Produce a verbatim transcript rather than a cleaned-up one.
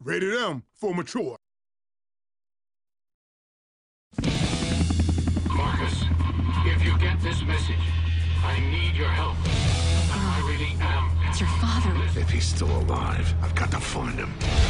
Rated M for mature. Marcus, if you get this message, I need your help. And I really am. It's your father. If he's still alive, I've got to find him.